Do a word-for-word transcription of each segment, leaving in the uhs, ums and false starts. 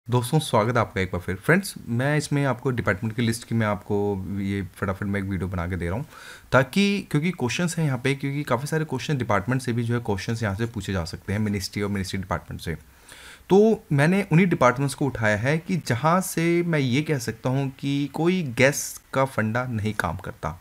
दोस्तों स्वागत है आपका एक बार फिर। फ्रेंड्स, मैं इसमें आपको डिपार्टमेंट की लिस्ट की मैं आपको ये फटाफट मैं एक वीडियो बना के दे रहा हूँ, ताकि क्योंकि क्वेश्चंस हैं यहाँ पे, क्योंकि काफ़ी सारे क्वेश्चन डिपार्टमेंट से भी जो है क्वेश्चंस यहाँ से पूछे जा सकते हैं, मिनिस्ट्री और मिनिस्ट्री डिपार्टमेंट से। तो मैंने उन्हीं डिपार्टमेंट्स को उठाया है कि जहाँ से मैं ये कह सकता हूँ कि कोई गैस का फंडा नहीं काम करता।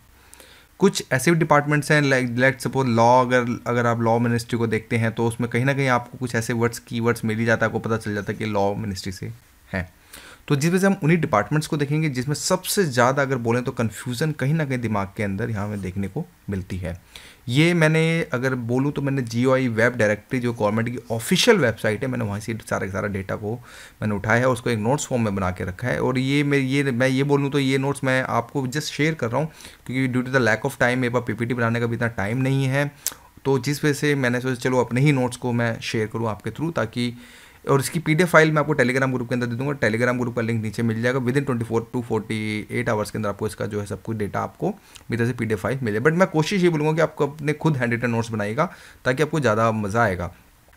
कुछ ऐसे भी डिपार्टमेंट्स हैं, लाइक लेट सपोज लॉ, अगर अगर आप लॉ मिनिस्ट्री को देखते हैं तो उसमें कहीं ना कहीं आपको कुछ ऐसे वर्ड्स कीवर्ड्स मिल ही जाता है, आपको पता चल जाता है कि लॉ मिनिस्ट्री से है। तो जिस वजह से हम उन्हीं डिपार्टमेंट्स को देखेंगे जिसमें सबसे ज़्यादा अगर बोलें तो कन्फ्यूज़न कहीं ना कहीं दिमाग के अंदर यहाँ हमें देखने को मिलती है। ये मैंने अगर बोलूँ तो मैंने G O I web directory, जो गवर्नमेंट की ऑफिशियल वेबसाइट है, मैंने वहाँ से सारा सारा डेटा को मैंने उठाया है, उसको एक नोट्स फॉर्म में बना के रखा है। और ये मैं ये मैं ये बोलूँ तो ये नोट्स मैं आपको जस्ट शेयर कर रहा हूँ, क्योंकि due to the lack of time मेरे पास पी पी टी बनाने का भी इतना टाइम नहीं है। तो जिस वजह से मैंने सोचा चलो अपने ही नोट्स को मैं शेयर करूँ आपके थ्रू, ताकि और इसकी पीडीएफ फाइल मैं आपको टेलीग्राम ग्रुप के अंदर दे दूंगा। टेलीग्राम ग्रुप का लिंक नीचे मिल जाएगा। Within twenty four to forty eight hours के अंदर आपको इसका जो है सब कुछ डेटा आपको मेरी तरफ से पीडीएफ फाइल मिले। बट मैं कोशिश ये बोलूँगा कि आपको अपने खुद हैंड रिटन नोट्स बनाइएगा, ताकि आपको ज़्यादा मज़ा आएगा।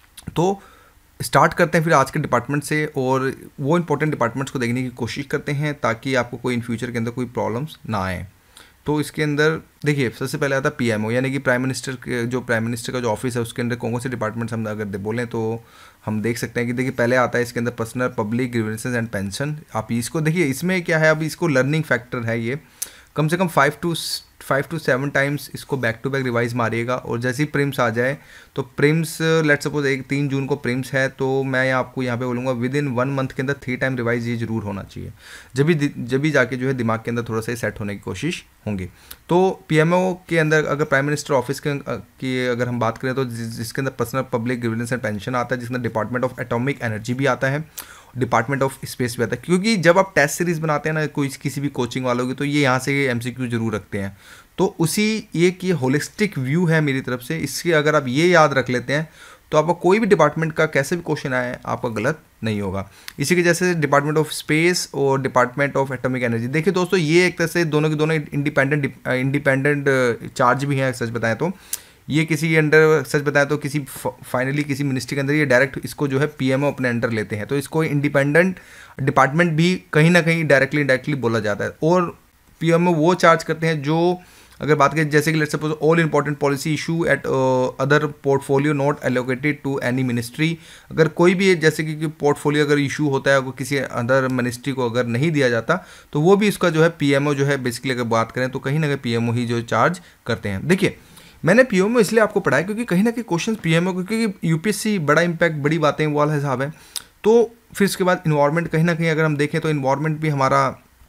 तो स्टार्ट करते हैं फिर आज के डिपार्टमेंट से, और वो इंपॉर्टेंट डिपार्टमेंट्स को देखने की कोशिश करते हैं, ताकि आपको कोई इन फ्यूचर के अंदर कोई प्रॉब्लम्स ना आए। तो इसके अंदर देखिए, सबसे पहले आता है पीएमओ, यानी कि प्राइम मिनिस्टर के जो प्राइम मिनिस्टर का जो ऑफिस है उसके अंदर कौन कौन से डिपार्टमेंट्स हम अगर बोलें तो हम देख सकते हैं कि देखिए पहले आता है इसके अंदर personal public grievances and pension. आप इसको देखिए, इसमें क्या है, अभी इसको लर्निंग फैक्टर है, ये कम से कम five to five to seven times इसको बैक टू बैक रिवाइज मारिएगा। और जैसे ही प्रिम्स आ जाए तो प्रिम्स लेट सपोज एक तीन जून को प्रिम्स है, तो मैं आपको यहाँ पे बोलूँगा विद इन वन मंथ के अंदर थ्री टाइम रिवाइज ये जरूर होना चाहिए, जब भी जब भी जाके जो है दिमाग के अंदर थोड़ा सा सेट होने की कोशिश होंगी। तो पीएमओ के अंदर अगर प्राइम मिनिस्टर ऑफिस के की अगर हम बात करें तो जिसके अंदर personal public grievance and pension आता है, जिसके अंदर डिपार्टमेंट ऑफ एटॉमिक एनर्जी भी आता है, डिपार्टमेंट ऑफ स्पेस भी आता है। क्योंकि जब आप टेस्ट सीरीज बनाते हैं ना कोई किसी भी कोचिंग वालों की, तो ये यहाँ से एमसीक्यू जरूर रखते हैं। तो उसी एक ये होलिस्टिक व्यू है मेरी तरफ से, इसके अगर आप ये याद रख लेते हैं तो आपका कोई भी डिपार्टमेंट का कैसे भी क्वेश्चन आए आपका गलत नहीं होगा। इसी के जैसे डिपार्टमेंट ऑफ स्पेस और डिपार्टमार्टमेंट ऑफ एटॉमिक एनर्जी, देखिए दोस्तों ये एक तरह से दोनों के दोनों इंडिपेंडेंट इंडिपेंडेंट चार्ज भी हैं। सच बताएं तो ये किसी के अंडर, सच बताएं तो किसी फाइनली किसी मिनिस्ट्री के अंदर ये डायरेक्ट इसको जो है पीएमओ अपने अंडर लेते हैं, तो इसको इंडिपेंडेंट डिपार्टमेंट भी कहीं ना कहीं डायरेक्टली इनडायरेक्टली बोला जाता है। और पीएमओ वो चार्ज करते हैं जो, अगर बात करें जैसे कि let's suppose all important policy issue at other portfolio not allocated to any ministry, अगर कोई भी जैसे कि पोर्टफोलियो अगर इशू होता है, अगर किसी अदर मिनिस्ट्री को अगर नहीं दिया जाता, तो वो भी इसका जो है पीएमओ जो है बेसिकली अगर बात करें तो कहीं ना कहीं पीएमओ ही जो चार्ज करते हैं। देखिए मैंने पीएमओ इसलिए आपको पढ़ाया क्योंकि कहीं ना कहीं क्वेश्चन पीएमओ, क्योंकि यूपीएससी बड़ा इंपैक्ट बड़ी बातें वाला हिसाब है। तो फिर इसके बाद इन्वायरमेंट, कहीं ना कहीं अगर हम देखें तो इन्वायरमेंट भी हमारा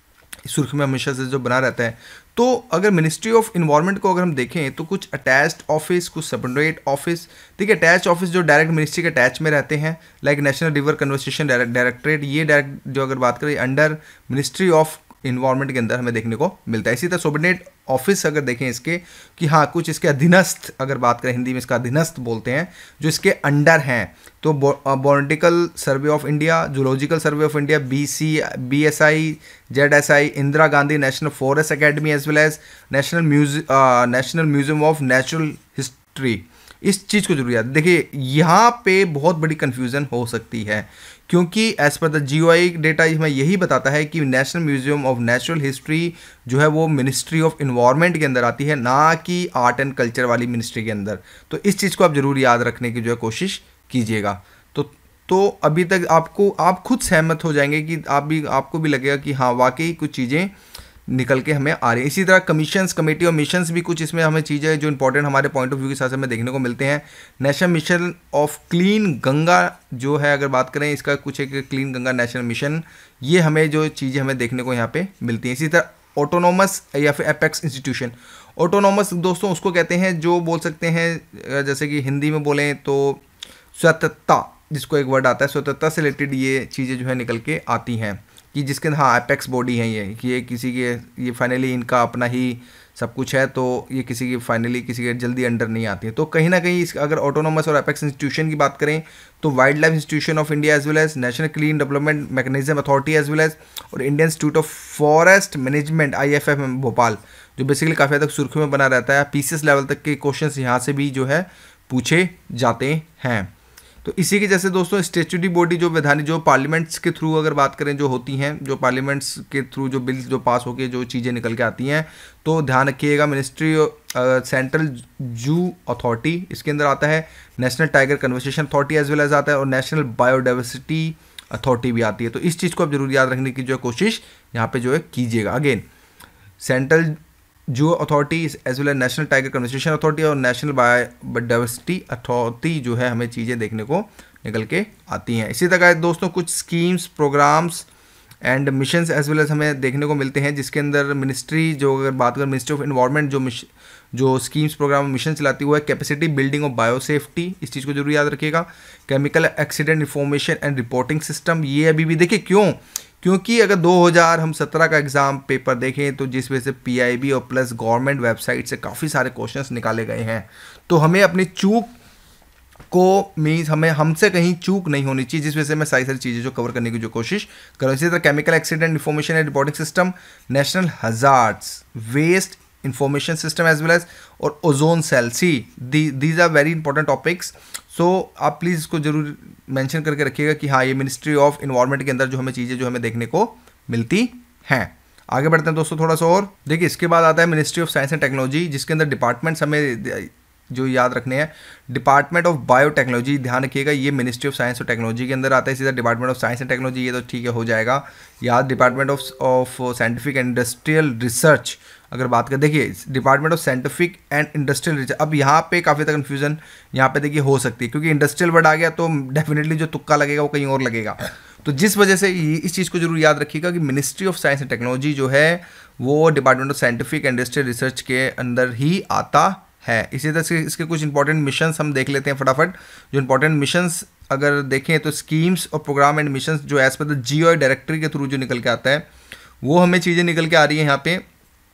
सुर्ख में हमेशा से जो बना रहता है। तो अगर मिनिस्ट्री ऑफ इन्वायरमेंट को अगर हम देखें तो कुछ अटैच्ड ऑफिस, कुछ सेपरेट ऑफिस। देखिए अटैच ऑफिस जो डायरेक्ट मिनिस्ट्री के अटैच में रहते हैं, like national river conservation directorate, ये डायरेक्ट जो अगर बात करें अंडर मिनिस्ट्री ऑफ इन्वायरमेंट के अंदर हमें देखने को मिलता है। इसी तरह सबऑर्डिनेट ऑफिस अगर देखें इसके कि हाँ कुछ इसके अधीनस्थ, अगर बात करें हिंदी में इसका अधीनस्थ बोलते हैं, जो इसके अंडर हैं, तो botanical survey of India, zoological survey of India, B C B S I, Z S I, Indira Gandhi national forest academy, as well as national museum national museum of natural history. इस चीज़ को जरूर याद, देखिए यहाँ पे बहुत बड़ी कन्फ्यूज़न हो सकती है, क्योंकि as per the ji O I data हमें यही बताता है कि national museum of natural history जो है वो मिनिस्ट्री ऑफ इन्वायरमेंट के अंदर आती है, ना कि आर्ट एंड कल्चर वाली मिनिस्ट्री के अंदर। तो इस चीज़ को आप जरूर याद रखने की जो है कोशिश कीजिएगा। तो तो अभी तक आपको आप खुद सहमत हो जाएंगे कि आप भी आपको भी लगेगा कि हाँ वाकई कुछ चीज़ें निकल के हमें आ रही है। इसी तरह कमीशंस, कमेटी और मिशंस भी कुछ इसमें हमें चीज़ें जो इंपॉर्टेंट हमारे पॉइंट ऑफ व्यू के साथ हमें देखने को मिलते हैं। National mission of clean Ganga जो है, अगर बात करें इसका कुछ एक क्लीन गंगा नेशनल मिशन, ये हमें जो चीज़ें हमें देखने को यहाँ पे मिलती हैं। इसी तरह ऑटोनोमस या फिर एपेक्स इंस्टीट्यूशन, ऑटोनोमस दोस्तों उसको कहते हैं जो बोल सकते हैं, जैसे कि हिंदी में बोलें तो स्वतंत्रता, जिसको एक वर्ड आता है स्वतंत्रता से रिलेटेड ये चीज़ें जो है निकल के आती हैं, कि जिसके हाँ एपेक्स बॉडी है ये, कि ये किसी के ये फाइनली इनका अपना ही सब कुछ है, तो ये किसी की फाइनली किसी के जल्दी अंडर नहीं आती है। तो कहीं ना कहीं इस अगर ऑटोनोमस और एपेक्स इंस्टीट्यूशन की बात करें तो wildlife institution of India as well as national clean development mechanism authority as well as और Indian institute of forest management I F F Bhopal, जो बेसिकली काफ़ी हद तक सुर्खी में बना रहता है। पीसीएस लेवल तक के क्वेश्चन यहाँ से भी जो है पूछे जाते हैं। तो इसी के जैसे दोस्तों स्टैट्यूटरी बॉडी जो वैधानिक जो पार्लियामेंट्स के थ्रू अगर बात करें जो होती हैं, जो पार्लियामेंट्स के थ्रू जो बिल्स जो पास होके जो चीज़ें निकल के आती हैं, तो ध्यान रखिएगा मिनिस्ट्री सेंट्रल जू अथॉरिटी इसके अंदर आता है, national tiger conversation authority as well as आता है, और नेशनल बायोडाइवर्सिटी अथॉरिटी भी आती है। तो इस चीज़ को आप जरूर याद रखने की जो कोशिश यहाँ पे जो है कीजिएगा। Again central zoo authority as well as national tiger conversation authority और नेशनल बायोडाइवर्सिटी अथॉरिटी जो है हमें चीज़ें देखने को निकल के आती हैं। इसी तरह दोस्तों कुछ schemes, programmes and missions as well as हमें देखने को मिलते हैं, जिसके अंदर मिनिस्ट्री जो अगर बात करें मिनिस्ट्री ऑफ इन्वायरमेंट जो जो स्कीम्स, प्रोग्राम, मिशन चलाती हुआ है कैपेसिटी बिल्डिंग ऑफ बायोसेफ्टी, इस चीज़ को जरूर याद रखिएगा। Chemical accident information and reporting system, ये अभी भी देखिए क्यों, क्योंकि अगर दो हज़ार हम सत्रह का एग्जाम पेपर देखें तो जिस वजह से पीआईबी और प्लस गवर्नमेंट वेबसाइट से काफ़ी सारे क्वेश्चंस निकाले गए हैं, तो हमें अपनी चूक को मीन्स हमें हमसे कहीं चूक नहीं होनी चाहिए, जिस वजह से मैं सारी सारी चीज़ें जो कवर करने की जो कोशिश करूँ। इसी तरह chemical accident information and reporting system, national hazards waste information system as well as, और ozone cell, see these are very important topics. So आप प्लीज़ इसको जरूर मेंशन करके रखिएगा कि हाँ ये मिनिस्ट्री ऑफ इन्वायरमेंट के अंदर जो हमें चीज़ें जो हमें देखने को मिलती हैं। आगे बढ़ते हैं दोस्तों थोड़ा सा और देखिए, इसके बाद आता है ministry of science and technology, जिसके अंदर डिपार्टमेंट्स हमें जो याद रखने हैं। डिपार्टमेंट ऑफ बायोटेक्नोलॉजी, ध्यान रखिएगा ये मिनिस्ट्री ऑफ साइंस और टेक्नोलॉजी के अंदर आता है। सीधा department of science and technology, ये तो ठीक है हो जाएगा याद। Department of of scientific and industrial research अगर बात करें, देखिए department of scientific and industrial research, अब यहाँ पे काफ़ी ज़्यादा कन्फ्यूजन यहाँ पे देखिए हो सकती है, क्योंकि इंडस्ट्रियल वर्ड आ गया तो डेफिनेटली जो तुक्का लगेगा वो कहीं और लगेगा। तो जिस वजह से इस चीज़ को जरूर याद रखिएगा कि ministry of science and technology जो है वो department of scientific and industrial research के अंदर ही आता है। इसी तरह से इसके कुछ इंपॉर्टेंट मिशंस हम देख लेते हैं फटाफट। जो इंपॉर्टेंट मिशंस अगर देखें तो स्कीम्स और प्रोग्राम एंड मिशंस जो as per the GO directory के थ्रू जो निकल के आता है, वो हमें चीज़ें निकल के आ रही हैं यहाँ पे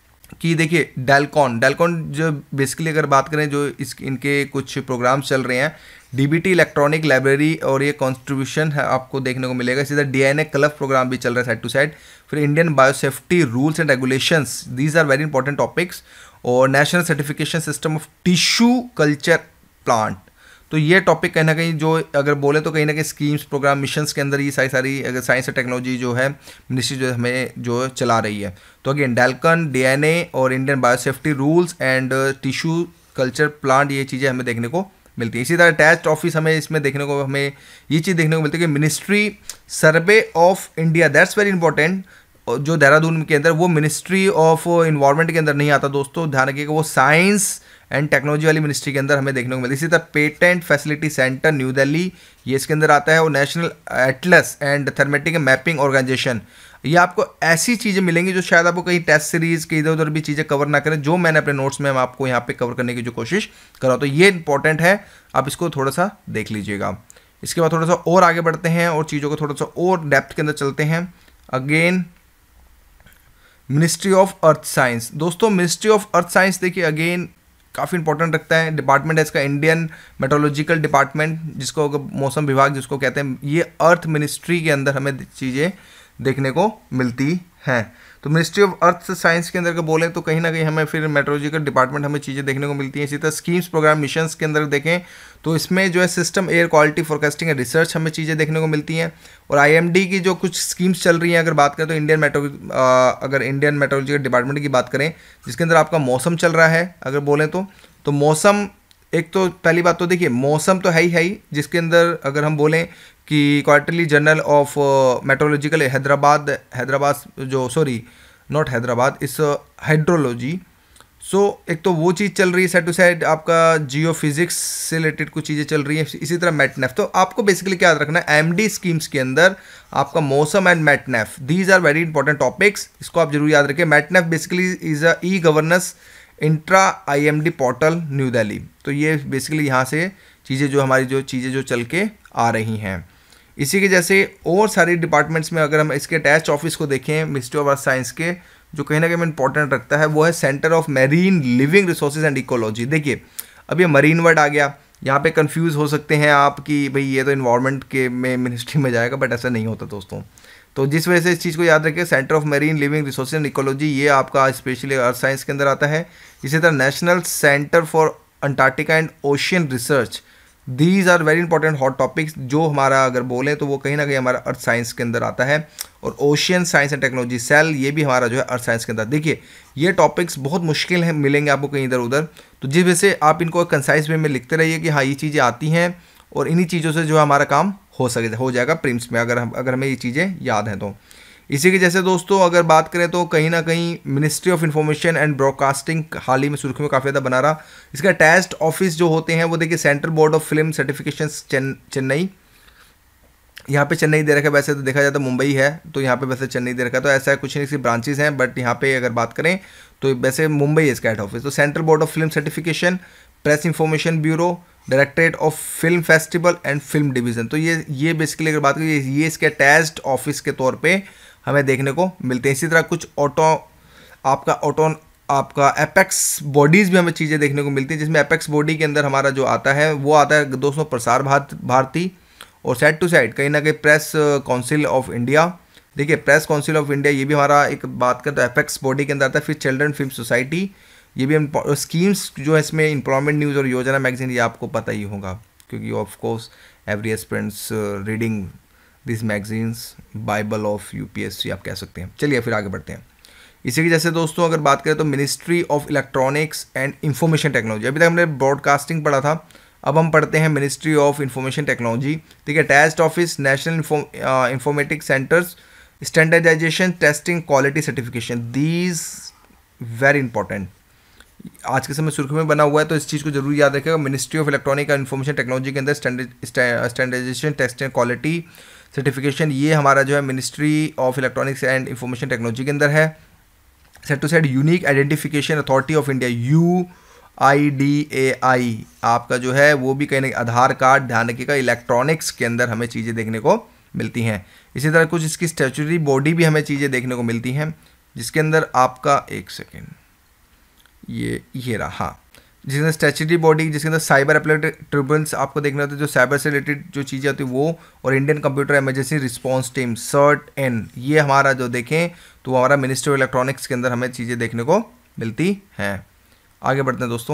कि देखिए डेलकॉन डेलकॉन जो बेसिकली अगर बात करें जो इस इनके कुछ प्रोग्राम्स चल रहे हैं, डीबीटी इलेक्ट्रॉनिक लाइब्रेरी और ये कॉन्स्ट्रीब्यूशन है आपको देखने को मिलेगा। सीधा डीएनए क्लब प्रोग्राम भी चल रहा है साइड टू साइड। फिर Indian biosafety rules and regulations, these are very important topics. और national certification system of tissue culture plant, तो ये टॉपिक कहीं ना कहीं जो अगर बोले तो कहीं ना कहीं स्कीम्स, प्रोग्राम, मिशंस के अंदर ये सारी सारी अगर साइंस और टेक्नोलॉजी जो है मिनिस्ट्री जो हमें जो चला रही है। तो अगेन डेलकन, डीएनए और Indian biosafety rules and tissue culture plant, ये चीज़ें हमें देखने को मिलती है। इसी तरह अटैच्ड ऑफिस हमें इसमें देखने को हमें ये चीज़ देखने को मिलती है कि ministry survey of India, that's very important, जो देहरादून के अंदर वो मिनिस्ट्री ऑफ इन्वायरमेंट के अंदर नहीं आता दोस्तों, ध्यान रखिएगा वो साइंस एंड टेक्नोलॉजी वाली मिनिस्ट्री के अंदर हमें देखने को मिलती है। इसी तरह patent facility centre new Delhi, ये इसके अंदर आता है। और national atlas and thematic mapping organisation, ये आपको ऐसी चीज़ें मिलेंगी जो शायद आपको कहीं टेस्ट सीरीज के इधर उधर भी चीज़ें कवर ना करें, जो मैंने अपने नोट्स में आपको यहाँ पे कवर करने की जो कोशिश करा, तो ये इंपॉर्टेंट है, आप इसको थोड़ा सा देख लीजिएगा। इसके बाद थोड़ा सा और आगे बढ़ते हैं और चीज़ों को थोड़ा सा और डेप्थ के अंदर चलते हैं। Again ministry of earth science, दोस्तों मिनिस्ट्री ऑफ अर्थ साइंस देखिए अगेन काफ़ी इंपॉर्टेंट रखता है। डिपार्टमेंट है इसका इंडियन मेट्रोलॉजिकल डिपार्टमेंट, जिसको मौसम विभाग जिसको कहते हैं, ये अर्थ मिनिस्ट्री के अंदर हमें चीज़ें देखने को मिलती हैं। तो मिनिस्ट्री ऑफ अर्थ साइंस के अंदर का बोले तो कहीं ना कहीं हमें फिर मेट्रोलॉजिकल डिपार्टमेंट हमें चीज़ें देखने को मिलती हैं। इसी तरह स्कीम्स, प्रोग्राम, मिशंस के अंदर देखें तो इसमें जो है system air quality forecasting and research हमें चीज़ें देखने को मिलती हैं। और आईएमडी की जो कुछ स्कीम्स चल रही हैं अगर बात करें तो इंडियन मेट्रो अगर इंडियन मेट्रोलॉजिकल डिपार्टमेंट की बात करें, जिसके अंदर आपका मौसम चल रहा है अगर बोलें तो तो मौसम एक तो पहली बात तो देखिए मौसम तो है ही है ही, जिसके अंदर अगर हम बोलें कि quarterly journal of meteorological Hyderabad Hyderabad जो सॉरी नॉट हैदराबाद इस हाइड्रोलॉजी, सो एक तो वो चीज़ चल रही है साइड टू साइड, आपका जियो फिजिक्स से रिलेटेड कुछ चीज़ें चल रही हैं। इसी तरह मैटनेफ, तो आपको बेसिकली क्या याद रखना है, एमडी स्कीम्स के अंदर आपका मौसम and METNET, these are very important topics, इसको आप जरूर याद रखें। METNET basically is a e governance intra IMD portal new Delhi, तो ये बेसिकली यहाँ से चीज़ें जो हमारी जो चीज़ें जो चल के आ रही हैं। इसी के जैसे और सारे डिपार्टमेंट्स में अगर हम इसके अटैच ऑफिस को देखें मिनिस्ट्री ऑफ अर्थ साइंस के, जो कहीं ना कहीं इंपॉर्टेंट रखता है वो है centre of marine living resources and ecology. देखिए अब ये मरीन वर्ड आ गया, यहाँ पे कंफ्यूज हो सकते हैं आप कि भाई ये तो इन्वायरमेंट के में मिनिस्ट्री में जाएगा, बट ऐसा नहीं होता दोस्तों। तो जिस वजह से इस चीज़ को याद रखिए, centre of marine living resources and ecology ये आपका स्पेशली अर्थ साइंस के अंदर आता है। इसी तरह national centre for Antarctica and ocean research, these are very important hot topics, जो हमारा अगर बोलें तो वो कहीं ना कहीं हमारा अर्थ साइंस के अंदर आता है। और ocean science and technology cell, ये भी हमारा जो है अर्थ साइंस के अंदर। देखिए ये टॉपिक्स बहुत मुश्किल हैं, मिलेंगे आपको कहीं इधर उधर, तो जिस वजह से आप इनको कंसाइज वे में लिखते रहिए कि हाँ ये चीज़ें आती हैं और इन्हीं चीज़ों से जो है हमारा काम हो सके हो जाएगा प्रीम्स में, अगर हम अगर हमें ये चीज़ें याद हैं तो। इसी के जैसे दोस्तों अगर बात करें तो कहीं ना कहीं ministry of information and broadcasting हाल ही में सुर्खी में काफ़ी ज़्यादा बना रहा। इसका अटैच्ड ऑफिस जो होते हैं वो देखिए central board of film certification Chennai, यहाँ पे चेन्नई दे रखा है, वैसे तो देखा जाए तो मुंबई है, तो यहाँ पे वैसे चेन्नई दे रखा है, तो ऐसा कुछ नहीं, इसकी ब्रांचेज हैं, बट यहाँ पे अगर बात करें तो वैसे मुंबई है इसका हेड ऑफिस। तो central board of film certification, press information bureau, directorate of film festival and film division, तो ये ये बेसिकली अगर बात करें ये इसके अटैच्ड ऑफिस के तौर पे हमें देखने को मिलते हैं। इसी तरह कुछ ऑटो आपका ऑटो आपका एपेक्स बॉडीज़ भी हमें चीज़ें देखने को मिलती हैं, जिसमें एपेक्स बॉडी के अंदर हमारा जो आता है वो आता है दोस्तों प्रसार भारती, और साइड टू साइड कहीं ना कहीं प्रेस काउंसिल ऑफ इंडिया। देखिए प्रेस काउंसिल ऑफ इंडिया ये भी हमारा एक बात करें तो एपेक्स बॉडी के अंदर आता है। फिर चिल्ड्रन फिल्म सोसाइटी, ये भी हम स्कीम्स जो है इसमें एम्प्लॉयमेंट न्यूज़ और योजना मैगजीन, ये आपको पता ही होगा क्योंकि of course every aspirants reading this magazines, bible of UPSC आप कह सकते हैं। चलिए फिर आगे बढ़ते हैं। इसी की जैसे दोस्तों अगर बात करें तो ministry of electronics and information technology, अभी तक हमने ब्रॉडकास्टिंग पढ़ा था, अब हम पढ़ते हैं मिनिस्ट्री ऑफ इंफॉर्मेशन टेक्नोलॉजी। ठीक है, attached office national informatic centres, standardisation, testing, quality certification, these very important, आज के समय सुर्खी में बना हुआ है, तो इस चीज़ को जरूर याद रखिएगा। Ministry of electronic and information technology के अंदर स्टैंडर्डाइजेशन, टेस्टिंग, क्वालिटी सर्टिफिकेशन, ये हमारा जो है ministry of electronics and information technology के अंदर है। Set to side unique identification authority of India, U I D A I आपका जो है वो भी कहीं ना आधार कार्ड, ध्यान रखिएगा इलेक्ट्रॉनिक्स के अंदर हमें चीज़ें देखने को मिलती हैं। इसी तरह कुछ इसकी स्टैट्यूटरी बॉडी भी हमें चीज़ें देखने को मिलती हैं, जिसके अंदर आपका एक सेकेंड ये ये रहा, हाँ, जिसके अंदर स्टैट्यूटरी बॉडी, जिसके अंदर साइबर एपलेटेड ट्रिब्यूनल्स आपको देखना होता है, जो साइबर से रिलेटेड जो चीज़ें होती है वो, और Indian computer emergency response team CERT IN, ये हमारा जो देखें तो हमारा मिनिस्ट्री ऑफ इलेक्ट्रॉनिक्स के अंदर हमें चीज़ें देखने को मिलती हैं। आगे बढ़ते हैं दोस्तों।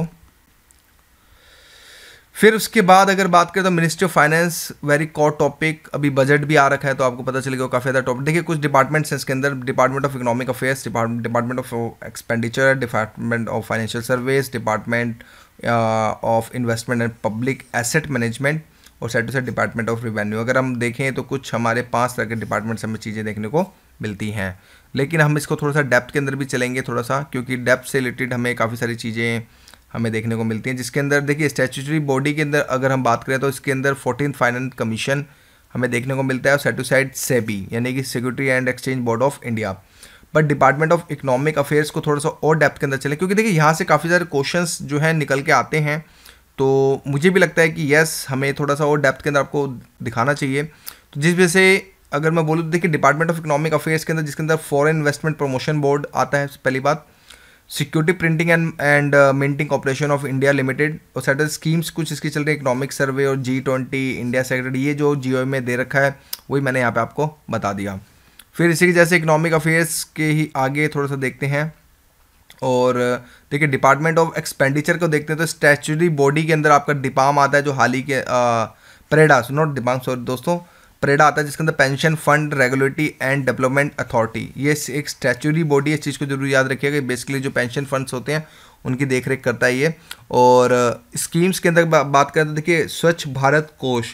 फिर उसके बाद अगर बात करें तो ministry of finance, very core topic, अभी बजट भी आ रखा है तो आपको पता चलेगा काफ़ी ज़्यादा टॉपिक। देखिए कुछ डिपार्टमेंट्स हैं इसके अंदर, department of economic affairs, department of expenditure, department of financial service, department of investment and public asset management, और set to set department of revenue. अगर हम देखें तो कुछ हमारे पांच तरह के डिपार्टमेंट्स हमें चीज़ें देखने को मिलती हैं, लेकिन हम इसको थोड़ा सा डेप्थ के अंदर भी चलेंगे थोड़ा सा, क्योंकि डेप्थ से रिलेटेड हमें काफ़ी सारी चीज़ें हमें देखने को मिलती हैं। जिसके अंदर देखिए स्टैट्यूटरी बॉडी के अंदर अगर हम बात करें तो इसके अंदर फोर्टीन फाइनेंस कमीशन हमें देखने को मिलता है, और सेट टू साइड सेबी यानी कि security and exchange board of India. But department of economic affairs को थोड़ा सा और डेप्थ के अंदर चले, क्योंकि देखिए यहाँ से काफ़ी सारे क्वेश्चंस जो हैं निकल के आते हैं, तो मुझे भी लगता है कि यस हमें थोड़ा सा और डेप्थ के अंदर आपको दिखाना चाहिए। तो जिस वजह से अगर मैं बोलूँ तो देखिए डिपार्टमेंट ऑफ इकोनॉमिक अफेयर्स के अंदर, जिसके अंदर फॉरेन इन्वेस्टमेंट प्रमोशन बोर्ड आता है पहली बात, security printing and and minting corporation of India limited, और सेटल स्कीम्स कुछ इसकी चल रही है, इकोनॉमिक सर्वे और जी ट्वेंटी इंडिया सेक्रेटरी, ये जो जियो में दे रखा है वही मैंने यहाँ पे आपको बता दिया। फिर इसी की जैसे इकोनॉमिक अफेयर्स के ही आगे थोड़ा सा देखते हैं, और देखिए डिपार्टमेंट ऑफ एक्सपेंडिचर को देखते हैं तो स्टैट्यूटरी बॉडी के अंदर आपका डिपाम आता है, जो हाल ही के परेडा नॉट डिपाम सॉरी दोस्तों परेडा आता है, जिसके अंदर pension fund regulatory and development authority, ये एक स्टैट्यूटरी बॉडी है, इस चीज़ को जरूर याद रखिएगा। बेसिकली जो पेंशन फंड्स होते हैं उनकी देखरेख करता है ये। और स्कीम्स के अंदर बा, बात करें तो देखिए Swachh Bharat Kosh,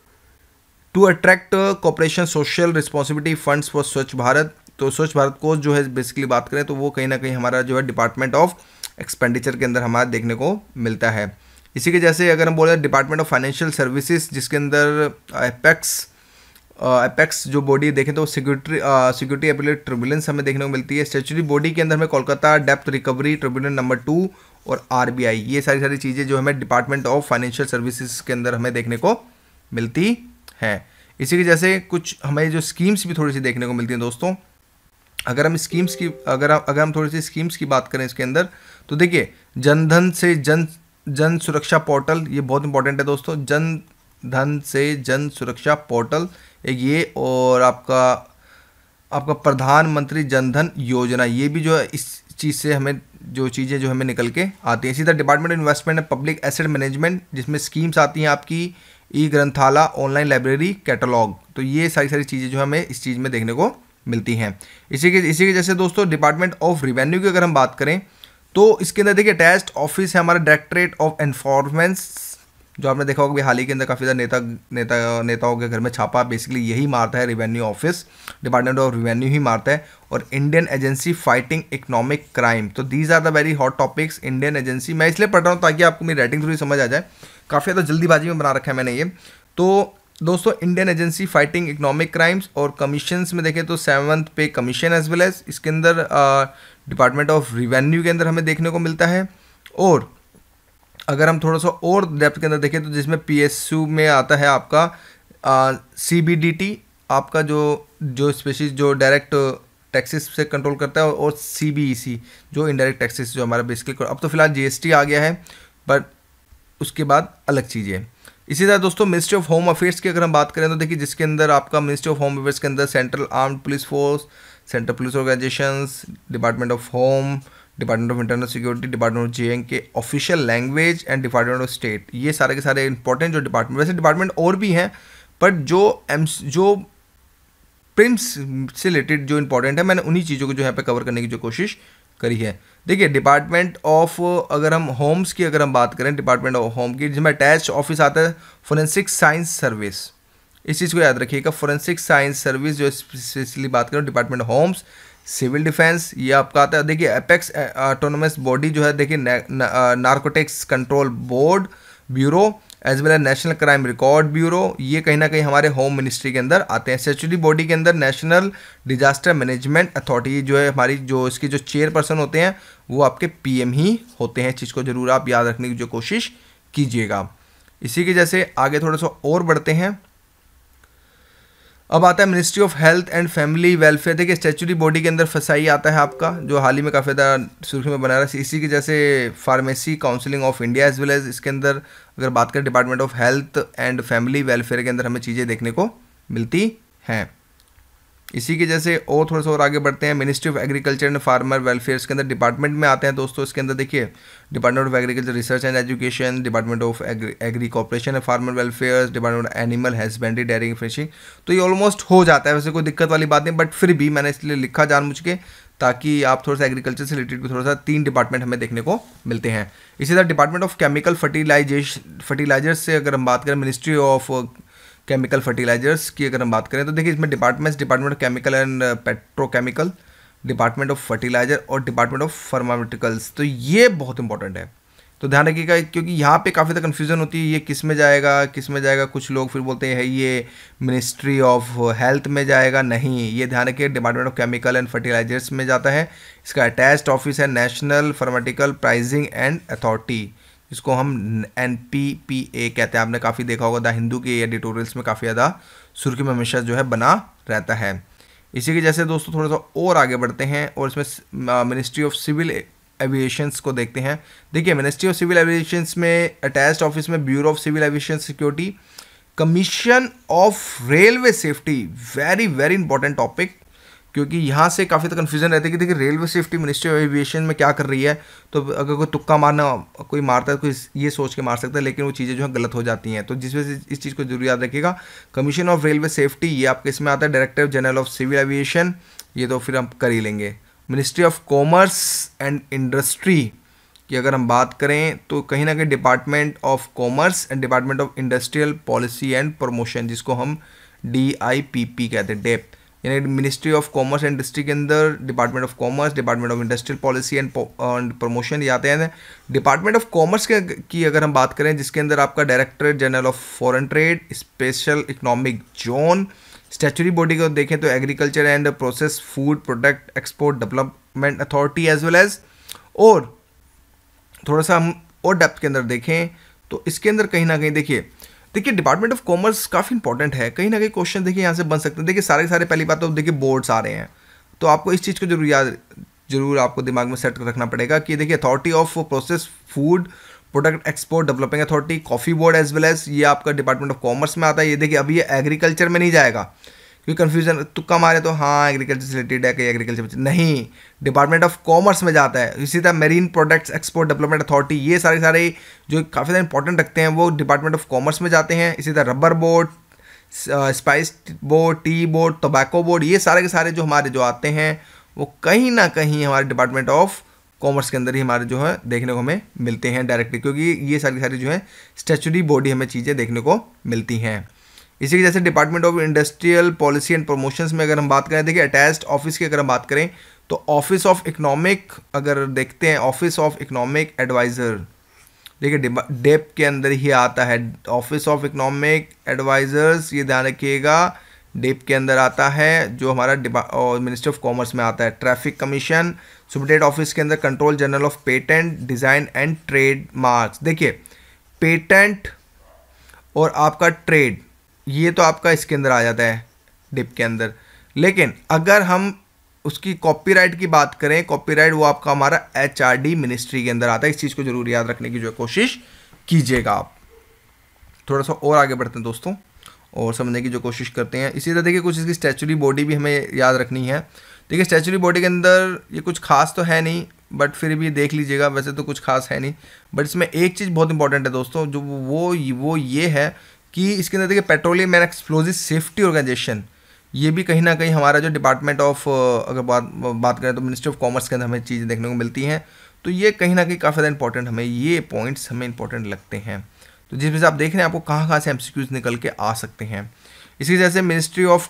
to attract corporation social responsibility funds for Swachh Bharat, तो स्वच्छ भारत कोष जो है बेसिकली बात करें तो वो कहीं ना कहीं हमारा जो है डिपार्टमेंट ऑफ एक्सपेंडिचर के अंदर हमारा देखने को मिलता है। इसी के जैसे अगर हम बोले डिपार्टमेंट ऑफ फाइनेंशियल सर्विसेज, जिसके अंदर एपेक्स एपेक्स जो बॉडी देखें तो सिक्योरिटी सिक्योरिटी एपेलेट ट्रिब्यूनल्स हमें देखने को मिलती है। स्टैट्यूटरी बॉडी के अंदर हमें Kolkata depth recovery tribunal number two और आरबीआई, ये सारी सारी चीज़ें जो हमें डिपार्टमेंट ऑफ फाइनेंशियल सर्विसेज के अंदर हमें देखने को मिलती हैं। इसी के जैसे कुछ हमें जो स्कीम्स भी थोड़ी सी देखने को मिलती हैं दोस्तों। अगर हम स्कीम्स की अगर हम अगर हम थोड़ी सी स्कीम्स की बात करें इसके अंदर, तो देखिए जनधन से जन जन सुरक्षा पोर्टल, ये बहुत इंपॉर्टेंट है दोस्तों, जन धन से जन सुरक्षा पोर्टल एक ये, और आपका आपका प्रधानमंत्री जनधन योजना, ये भी जो है इस चीज़ से हमें जो चीज़ें जो हमें निकल के आती हैं। इसी तरह department of investment and public asset management, जिसमें स्कीम्स आती हैं आपकी e Granthala, online library, catalogue. तो ये सारी सारी चीज़ें जो हमें इस चीज़ में देखने को मिलती हैं। इसी के इसी के जैसे दोस्तों डिपार्टमेंट ऑफ रिवेन्यू की अगर हम बात करें तो इसके अंदर देखिए अटैच्ड ऑफिस है हमारा डायरेक्टरेट ऑफ एनफोर्समेंट, जो आपने देखा होगा कि हाल ही के अंदर काफ़ी ज़्यादा नेता नेता नेताओं के घर में छापा बेसिकली यही मारता है, revenue office, department of revenue ही मारता है। और Indian agency fighting economic crime, तो these are the very hot topics. Indian agency मैं इसलिए पढ़ रहा हूँ ताकि आपको मेरी राइटिंग थोड़ी समझ आ जाए, काफ़ी ज़्यादा जल्दीबाजी में बना रखा है मैंने ये। तो दोस्तों Indian agency fighting economic crimes, और कमीशंस में देखें तो सेवंथ पे कमीशन एज वेल एज इसके अंदर डिपार्टमेंट ऑफ रिवेन्यू के अंदर हमें देखने को मिलता है। और अगर हम थोड़ा सा और डेप्थ के अंदर देखें तो जिसमें पीएसयू में आता है आपका सीबीडीटी, आपका जो जो स्पेशली जो डायरेक्ट टैक्सेस से कंट्रोल करता है, और सीबीईसी जो इनडायरेक्ट टैक्सेस जो हमारा बेसिकली, अब तो फिलहाल जीएसटी आ गया है बट उसके बाद अलग चीज़ें हैं। इसी तरह दोस्तों मिनिस्ट्री ऑफ होम अफेयर्स की अगर हम बात करें तो देखिए जिसके अंदर आपका मिनिस्ट्री ऑफ होम अफेयर्स के अंदर central armed police force, central police organisations, department of home, department of internal security, department of J and K official language and department of state, ये सारे के सारे इंपॉर्टेंट जो डिपार्टमेंट, वैसे department और भी हैं बट जो एम जो प्रिम्स से रिलेटेड जो इंपॉर्टेंट है मैंने उन्हीं चीज़ों को जो यहाँ पे कवर करने की जो कोशिश करी है। देखिए डिपार्टमेंट ऑफ अगर हम होम्स की अगर हम बात करें, डिपार्टमेंट ऑफ होम की जिसमें अटैच ऑफिस आता है फोरेंसिक साइंस सर्विस, इस चीज़ को याद रखिएगा, फोरेंसिक साइंस सर्विस जो स्पेशली बात करें department of homes, civil defence ये आपका आता है। देखिए एपेक्स ऑटोनोमस बॉडी जो है देखिए narcotics control board bureau as well as national crime record bureau, ये कहीं ना कहीं हमारे होम मिनिस्ट्री के अंदर आते हैं। स्टैट्यूटरी बॉडी के अंदर नेशनल डिजास्टर मैनेजमेंट अथॉरिटी जो है हमारी, जो इसकी जो चेयरपर्सन होते हैं वो आपके पीएम ही होते हैं। इस चीज़ को जरूर आप याद रखने की जो कोशिश कीजिएगा। इसी के जैसे आगे थोड़ा सा और बढ़ते हैं, अब आता है ministry of health and family welfare. देखिए स्टैट्यूटरी बॉडी के अंदर फसाई आता है आपका, जो हाल ही में काफ़ी ज़्यादा सुर्खी में बना रहा है। इसी की जैसे pharmacy counselling of India as well as इसके अंदर अगर बात करें department of health and family welfare के अंदर हमें चीज़ें देखने को मिलती हैं। इसी के जैसे और थोड़ा सा और आगे बढ़ते हैं, ministry of agriculture and farmer welfare इसके अंदर डिपार्टमेंट में आते हैं दोस्तों। इसके अंदर देखिए department of agriculture research and education, department of agri corporation and farmer welfare, department of animal husbandry dairying fishing. तो ये ऑलमोस्ट हो जाता है, वैसे कोई दिक्कत वाली बात नहीं, बट फिर भी मैंने इसलिए लिखा जानबूझ के ताकि आप थोड़ा सा एग्रीकल्चर से रिलेटेड भी थोड़ा सा तीन डिपार्टमेंट हमें देखने को मिलते हैं। इसी तरह department of chemical fertilisation fertilisers से अगर हम बात करें, मिनिस्ट्री ऑफ केमिकल फर्टिलाइजर्स की अगर हम बात करें तो देखिए इसमें departments department of chemical and petrochemical, department of fertiliser और डिपार्टमेंट ऑफ फार्मास्यूटिकल्स। तो ये बहुत इंपॉर्टेंट है, तो ध्यान रखिएगा क्योंकि यहाँ पे काफ़ी ज़्यादा कन्फ्यूजन होती है, ये किस में जाएगा किस में जाएगा। कुछ लोग फिर बोलते हैं ये मिनिस्ट्री ऑफ हेल्थ में जाएगा, नहीं, ये ध्यान रखिए department of chemical and fertilisers में जाता है। इसका अटैच्ड ऑफिस है national pharmaceutical pricing and authority, इसको हम एन पी पी ए कहते हैं। आपने काफ़ी देखा होगा द हिंदू के एडिटोरियल्स में काफ़ी ज़्यादा सुर्खी में हमेशा जो है बना रहता है। इसी के जैसे दोस्तों थोड़ा सा और आगे बढ़ते हैं और इसमें मिनिस्ट्री ऑफ सिविल एविएशंस को देखते हैं। देखिए मिनिस्ट्री ऑफ सिविल एविएशंस में अटैच्ड ऑफिस में bureau of civil aviation security, commission of railway safety, very very important topic, क्योंकि यहाँ से काफ़ी तो कन्फ्यूजन रहती है कि देखिए railway safety ministry of aviation में क्या कर रही है। तो अगर कोई तुक्का मारना कोई मारता है, कोई ये सोच के मार सकता है, लेकिन वो चीज़ें जो है गलत हो जाती हैं। तो जिस वजह से इस चीज़ को जरूर याद रखिएगा। कमीशन ऑफ रेलवे सेफ्टी ये आपके इसमें आता है, director general of civil aviation, ये तो फिर हम कर ही लेंगे। Ministry of commerce and industry की अगर हम बात करें तो कहीं ना कहीं department of commerce and department of industrial policy and promotion, जिसको हम डी आई पी पी कहते हैं, डेप, यानी ministry of commerce and industry के अंदर department of commerce, department of industrial policy and promotion ये आते हैं। डिपार्टमेंट ऑफ कॉमर्स के की अगर हम बात करें जिसके अंदर आपका director general of foreign trade, special economic zone. Statutory body को देखें तो agriculture and process food product export development authority as well as. और थोड़ा सा हम और डेप्थ के अंदर देखें तो इसके अंदर कहीं ना कहीं देखिए देखिए डिपार्टमेंट ऑफ कॉमर्स काफ़ी इंपॉर्टेंट है, कहीं ना कहीं क्वेश्चन देखिए यहाँ से बन सकते हैं। देखिए सारे सारे पहली बात तो देखिए बोर्ड्स आ रहे हैं, तो आपको इस चीज़ को जरूर याद जरूर आपको दिमाग में सेट रखना पड़ेगा कि देखिए authority of process food product export developing authority, coffee board as well as, ये आपका डिपार्टमेंट ऑफ कॉमर्स में आता है। ये देखिए अभी ये एग्रीकल्चर में नहीं जाएगा क्योंकि कन्फ्यूजन तुक्का मारे तो हाँ एग्रीकल्चर से रिलेटेड है कि एग्रीकल्चर नहीं, डिपार्टमेंट ऑफ कॉमर्स में जाता है। इसी तरह marine products export development authority, ये सारे सारे जो काफ़ी ज़्यादा इंपॉर्टेंट रखते हैं वो डिपार्टमेंट ऑफ कॉमर्स में जाते हैं। इसी तरह rubber board, spice board, tea board, tobacco board, ये सारे के सारे जो हमारे जो आते हैं वो कहीं ना कहीं हमारे डिपार्टमेंट ऑफ कॉमर्स के अंदर ही हमारे जो है देखने को हमें मिलते हैं डायरेक्टली, क्योंकि ये सारी सारी जो है स्टैचुटरी बॉडी हमें चीज़ें देखने को मिलती हैं। इसी के जैसे department of industrial policy and promotions में अगर हम बात करें, देखिए अटैच्ड ऑफिस की अगर हम बात करें तो ऑफिस ऑफ इकोनॉमिक अगर देखते हैं, ऑफिस ऑफ इकोनॉमिक एडवाइज़र, देखिए डेप के अंदर ही आता है ऑफिस ऑफ इकोनॉमिक एडवाइजर्स, ये ध्यान रखिएगा डेप के अंदर आता है, जो हमारा मिनिस्ट्री ऑफ कॉमर्स में आता है। ट्रैफिक कमीशन सुपरिटेंडेंट ऑफिस के अंदर control general of patent design and trade marks. देखिए पेटेंट और आपका ट्रेड ये तो आपका इसके अंदर आ जाता है डिप के अंदर, लेकिन अगर हम उसकी कॉपीराइट की बात करें, कॉपीराइट वो आपका हमारा एचआरडी मिनिस्ट्री के अंदर आता है। इस चीज़ को जरूर याद रखने की जो कोशिश कीजिएगा आप। थोड़ा सा और आगे बढ़ते हैं दोस्तों और समझने की जो कोशिश करते हैं। इसी तरह देखिए कुछ इसकी स्टैचुरी बॉडी भी हमें याद रखनी है। देखिए स्टैचुरी बॉडी के अंदर ये कुछ खास तो है नहीं, बट फिर भी देख लीजिएगा, वैसे तो कुछ खास है नहीं, बट इसमें एक चीज़ बहुत इंपॉर्टेंट है दोस्तों, जो वो वो ये है कि इसके अंदर देखिए petroleum and explosive safety organisation, ये भी कहीं ना कहीं हमारा जो डिपार्टमेंट ऑफ अगर बात बात करें तो मिनिस्ट्री ऑफ कॉमर्स के अंदर हमें चीज़ें देखने को मिलती हैं। तो ये कहीं ना कहीं काफ़ी ज़्यादा इंपॉर्टेंट हमें ये पॉइंट्स हमें इंपॉर्टेंट लगते हैं। तो जिस वजह से आप देख रहे हैं आपको कहाँ कहाँ से एमसीक्यूज निकल के आ सकते हैं। इसी जैसे मिनिस्ट्री ऑफ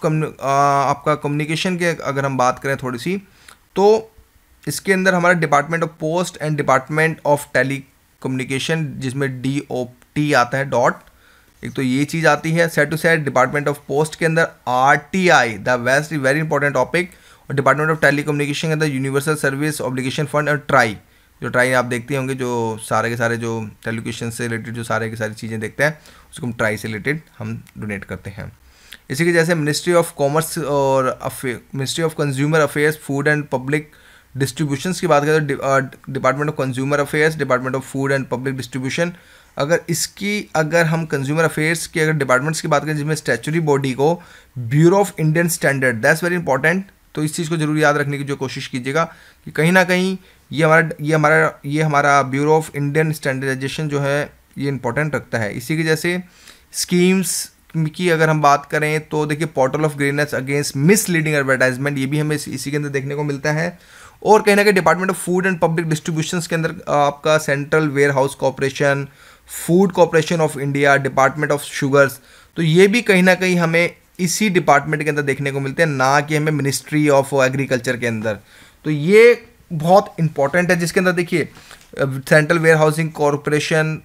आपका कम्युनिकेशन के अगर हम बात करें थोड़ी सी, तो इसके अंदर हमारा department of post and department of telecommunication, जिसमें डी ओ टी आता है डॉट, एक तो ये चीज़ आती है। Set to set department of post के अंदर R T I the west very important topic, और डिपार्टमेंट ऑफ टेली कम्युनिकेशन के अंदर यूनिवर्सल सर्विस ऑब्लिगेशन फंड और ट्राई, जो ट्राई आप देखते होंगे जो सारे के सारे जो टेलीविजन से रिलेटेड जो सारे की सारी चीज़ें देखते हैं उसको हम ट्राई से रिलेटेड हम डोनेट करते हैं। इसी के जैसे मिनिस्ट्री ऑफ कॉमर्स और ministry of consumer affairs food and public distributions की बात करें तो department of consumer affairs, department of food and public distribution, अगर इसकी अगर हम कंज्यूमर अफेयर्स की अगर डिपार्टमेंट्स की बात करें जिसमें स्टैचुरी बॉडी को bureau of Indian standard, that's very important. तो इस चीज़ को जरूर याद रखने की जो कोशिश कीजिएगा कि कहीं ना कहीं ये हमारा ये हमारा ये हमारा ब्यूरो ऑफ इंडियन स्टैंडर्डाइजेशन जो है ये इंपॉर्टेंट रखता है। इसी की जैसे स्कीम्स की अगर हम बात करें तो देखिए portal of greenness against misleading advertisement, ये भी हमें इसी के अंदर देखने को मिलता है। और कहीं ना कहीं department of food and public distributions के अंदर आपका central warehouse corporation, food corporation of India, department of sugars, तो ये भी कहीं ना कहीं हमें इसी डिपार्टमेंट के अंदर देखने को मिलते हैं, ना कि हमें मिनिस्ट्री ऑफ एग्रीकल्चर के अंदर। तो ये बहुत इंपॉर्टेंट है, जिसके अंदर देखिए central warehousing corporation,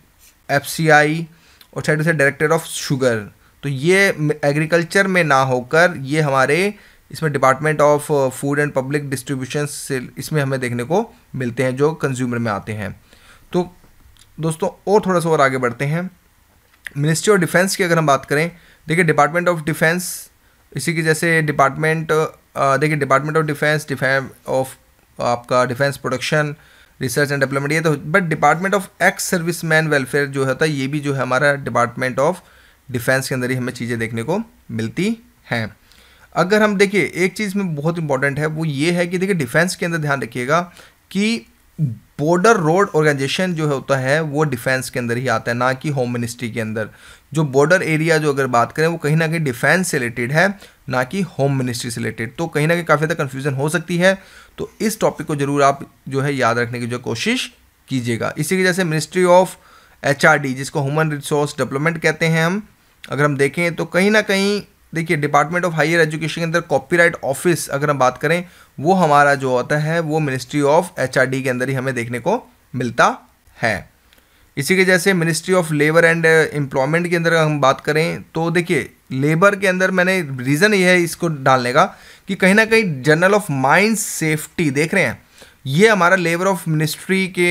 FCI और साइड से डायरेक्टर ऑफ शुगर, तो ये एग्रीकल्चर में ना होकर ये हमारे इसमें department of food and public distribution से इसमें हमें देखने को मिलते हैं जो कंज्यूमर में आते हैं। तो दोस्तों और थोड़ा सा और आगे बढ़ते हैं। मिनिस्ट्री ऑफ डिफेंस की अगर हम बात करें, देखिए डिपार्टमेंट ऑफ डिफेंस, इसी की जैसे डिपार्टमेंट देखिए department of defence, defence of आपका defence production, research and development, ये तो, but department of ex service man welfare जो होता है ये भी जो है हमारा डिपार्टमेंट ऑफ डिफेंस के अंदर ही हमें चीज़ें देखने को मिलती हैं। अगर हम देखिए एक चीज़ में बहुत इंपॉर्टेंट है वो ये है कि देखिए डिफेंस के अंदर ध्यान रखिएगा कि बॉर्डर रोड ऑर्गेनाइजेशन जो होता है वो डिफेंस के अंदर ही आता है, ना कि होम मिनिस्ट्री के अंदर। जो बॉर्डर एरिया जो अगर बात करें वो कहीं ना कहीं डिफेंस से रिलेटेड है, ना कि होम मिनिस्ट्री से रिलेटेड। तो कहीं ना कहीं काफ़ी ज़्यादा कन्फ्यूजन हो सकती है, तो इस टॉपिक को जरूर आप जो है याद रखने की जो कोशिश कीजिएगा। इसी की जैसे ministry of H R D, जिसको ह्यूमन रिसोर्स डेवलपमेंट कहते हैं हम, अगर हम देखें तो कहीं ना कहीं देखिए डिपार्टमेंट ऑफ हायर एजुकेशन के अंदर कॉपीराइट ऑफिस अगर हम बात करें वो हमारा जो होता है वो मिनिस्ट्री ऑफ एचआरडी के अंदर ही हमें देखने को मिलता है। इसी के जैसे ministry of labour and employment के अंदर हम बात करें तो देखिए लेबर के अंदर मैंने रीज़न ये है इसको डालने का कि कहीं ना कहीं जनरल ऑफ माइंस सेफ्टी देख रहे हैं, ये हमारा लेबर ऑफ मिनिस्ट्री के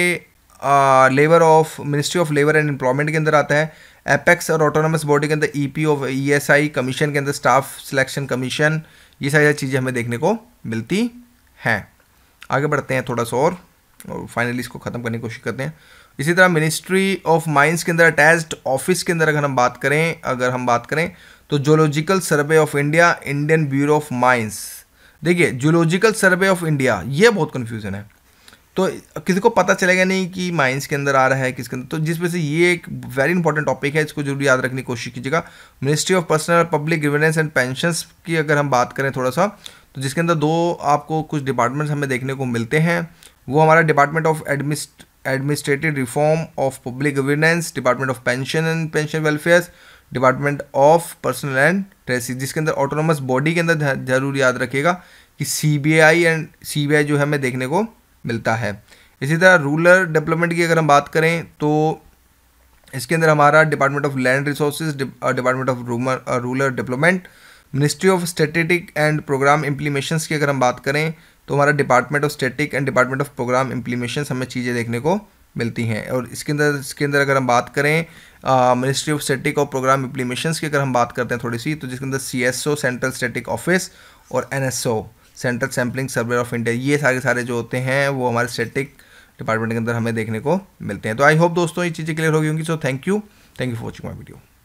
labour of ministry of labour and employment के अंदर आता है। एपेक्स और ऑटोनमस बॉडी के अंदर ईपी ऑफ ईएसआई कमीशन के अंदर स्टाफ सिलेक्शन कमीशन, ये सारी चीज़ें हमें देखने को मिलती हैं। आगे बढ़ते हैं थोड़ा सा और, और फाइनली इसको ख़त्म करने की कोशिश करते हैं। इसी तरह मिनिस्ट्री ऑफ माइंस के अंदर अटैच्ड ऑफिस के अंदर अगर हम बात करें अगर हम बात करें तो zoological survey of India, Indian bureau of mines. देखिए जूलॉजिकल सर्वे ऑफ इंडिया, ये बहुत कन्फ्यूजन है, तो किसी को पता चलेगा नहीं कि माइंस के अंदर आ रहा है किसके अंदर, तो जिस वजह से ये एक वेरी इंपॉर्टेंट टॉपिक है, इसको जरूर याद रखने की कोशिश कीजिएगा। Ministry of personnel public governance and pensions की अगर हम बात करें थोड़ा सा, तो जिसके अंदर दो आपको कुछ डिपार्टमेंट्स हमें देखने को मिलते हैं, वो हमारा डिपार्टमेंट ऑफ एडमिस्ट administrative reform of public governance, department of pension and pension welfare, department of personnel and ट्रेसिस, जिसके अंदर ऑटोनोमस बॉडी के अंदर जरूर याद रखिएगा कि सीबीआई एंड सीबीआई जो है हमें देखने को मिलता है। इसी तरह रूरल डेवलपमेंट की अगर हम बात करें तो इसके अंदर हमारा department of land resources, department of rural development, ministry of statistic and programme implementations की अगर हम बात करें तो हमारा department of static and department of programme implementations हमें चीज़ें देखने को मिलती हैं। और इसके अंदर इसके अंदर अगर हम बात करें मिनिस्ट्री ऑफ स्टैटिक और प्रोग्राम इम्प्लीमेशंस की अगर हम बात करते हैं थोड़ी सी, तो जिसके अंदर C S O central static office और N S O central sampling survey of India, ये सारे सारे जो होते हैं वो हमारे स्टैटिक डिपार्टमेंट के अंदर हमें देखने को मिलते हैं। तो आई होप दोस्तों ये चीज़ें क्लियर हो गई होंगी। So thank you thank you for watching my video.